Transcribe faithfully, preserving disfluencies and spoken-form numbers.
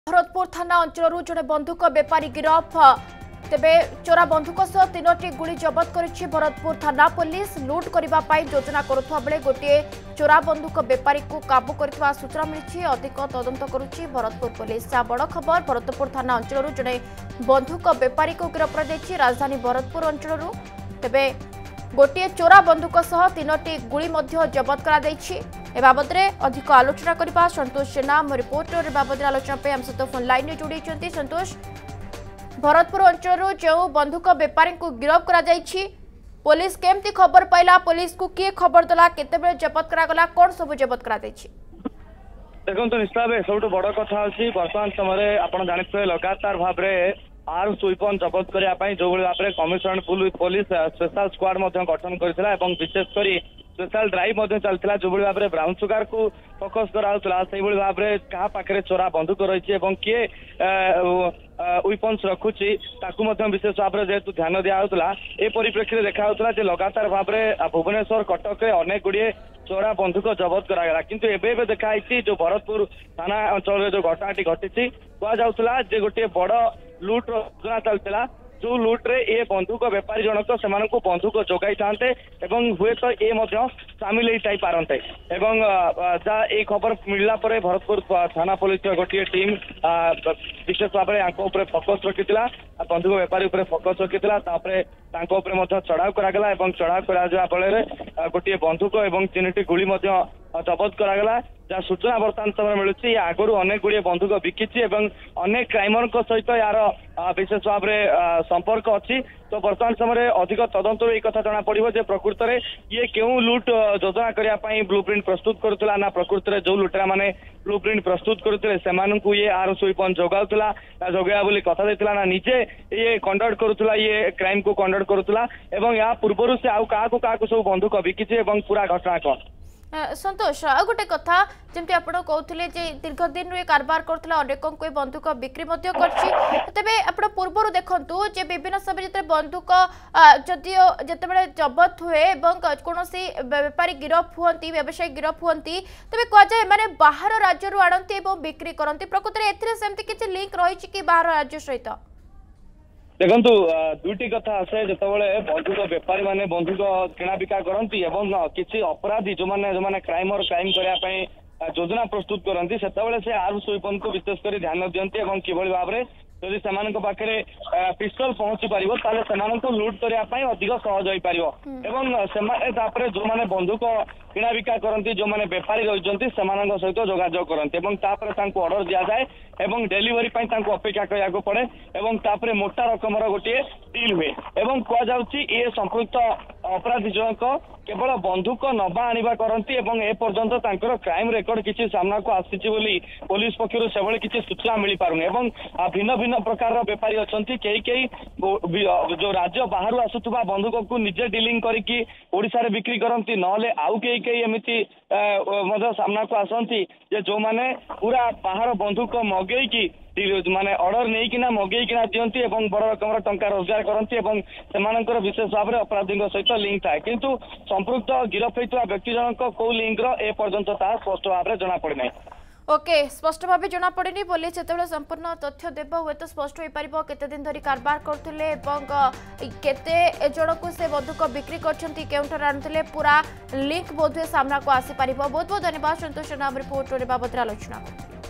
भरतपुर थाना अंचल जड़े बंधुक बेपारी गिरफ तेबे चोरा बंधुक सह तीनोटी गुली जबत करिछि भरतपुर थाना पुलिस लुट करने योजना करुवा बेले गोटे चोरा बंधुक बेपारी को काबू करथिबा सूचना मिली अधिक तदंत करुछि भरतपुर पुलिस। बड़ खबर भरतपुर थाना अंचल जड़े बंधुक बेपारी को गिरफ कर राजधानी भरतपुर अंचल तेबे गोटे चोरा बंधुक सह तीनोटी गुली जबत कर बाबद अधिक आलोचना करने संतोष जेना मो रिपोर्टर बाबद आलोचना पे हम सहित फोन लाइन जोड़ी संतोष भरतपुर अंचल जो बंधुक बेपारी को गिरफ कर पुलिस केमती खबर पाइला पुलिस को किए खबर देला केते जबत करागला कौन सब जबत करा देखो निश्चित भाव सब बड़ कथा बर्तमान समय आप जानते लगातार भाव आर सुइपन जबत करने जो भाव में कमिशनरेट पुलिस स्पेशल स्क्वाड गठन करथिला एवं विशेषकर स्पेशल ड्राइव चलता जो भाव में ब्राउन सुगार को फोकस कराला से भाव में क्या पाखे चोरा बंधुक रही है किए विपन्स रखुची विशेष भाव में जेहेतु ध्यान दिया ए परिप्रेक्षी देखा लगातार भाव में भुवनेश्वर कटक अनेक गुड़िए चोरा बंधुक जबत करागला किंतु एबे देखाई जो भरतपुर थाना अंचल जो घटनाटी घटी कहुला गोटे बड़ लुट योजना चलता जो लुट रे ए बंधुक बेपारी जनक से बंधुक जोगाई था हुए तो ये सामिल हो पारते जहाँ खबर मिलला पर भरतपुर थाना पुलिस गोटे टीम विशेष भाव में फोकस रखी बंधुक बेपारी फोकस रखी चढ़ाव करागला चढ़ाव करा फल गोटे बंधुक और तीन गुली जबत करागला जहाँ सूचना बर्तमान समय मिलूँ आगु अनेक गुड़िए बंधुक बिकी अनेक क्राइमर सहित यार विशेष भाव में संपर्क अच्छी तो बर्तमान समय अधिक तदंत एक कथा जना पड़ो प्रकृत में ये क्यों लुट योजना करने ब्लू प्रिंट प्रस्तुत करुला ना प्रकृत में जो लुटेरा मैंने ब्लू प्रिंट प्रस्तुत करते से ये आर सुइपन जोगाऊला जोगेगा बोली कथा देता ना निजे ये कंडक्ट करुला ये क्राइम को कंडक्ट करुला या पूर्व से आउ क्या क्या सब बंधुक बिकी पूरा घटना कौन संतोष आ गोटे कथा जमती आप कहते दीर्घ दिन कारबार करते अनेक बंधुक बिक्री तेरे आप पूर्व देखु विभिन्न समय जो बंधुक जदियो जिते जबत हुए कौन बेपारी गिरफ हुई व्यवसायी गिरफ हुई तेज कहुए मैंने बाहर राज्य आणती बिक्री करती प्रकृत में किसी लिंक रही कि बाहर राज्य सहित देखु दुईटी कथा आसे जो बंधुक बेपारी मैंने बंधुक किणा बिका करती किसी अपराधी जो मैंने जो मैंने क्राइम और क्राइम करने योजना प्रस्तुत करती से आर सुइपन को विशेषकर ध्यान दिखती कि भाव में जदि से पाखे पिस्तल पहुंची पार लुट करने अधिक सहज हो पार जो मैंने बंधुक किणा बिका करती जो मैंने बेपारी रही सहित जोगाजोग करती ऑर्डर दि जाए और डेलीवरी अपेक्षा करने पड़े और मोटा रकमर गोटे डील हुए कहुच्छी ये संपृक्त अपराधी जनक केवल बंधुक नबा आनिबा करती एपर्यंत क्राइम रेकर्ड किसी सामना को आसी पुलिस पक्षर से किसी सूचना मिल पारुनी भिन्न भिन्न प्रकार बेपारी अच्छा कई कई जो राज्य बाहर आसुवा बंधुक को निजे डीलिंग करके ओडिशा रे बिक्री करती नले आउ कई कई एमती सामना को आसती जो मैंने पूरा बाहर बंधुक मगेकी माने ऑर्डर नहीं कि मगेकिना दिखती बड़ रकम टंका रोजगार करती विशेष भाव में अपराधी सहित लिंक थाए किंतु संपृक्त गिरफ होता व्यक्ति जनक कौ लिंक एपर्यंत स्पष्ट भाव में जना पड़े ओके स्पष्ट भाव जना पड़ेनी पुलिस जो संपूर्ण तथ्य देव हे तो स्पष्ट हो पार केते दिन धरी कारबार करते केते जन को से बंधुक बिक्री कर आनुले पूरा लिंक बोधे सामना को आसी पार बहुत बहुत धन्यवाद संतोष नाम रिपोर्टर बाबद आलोचना।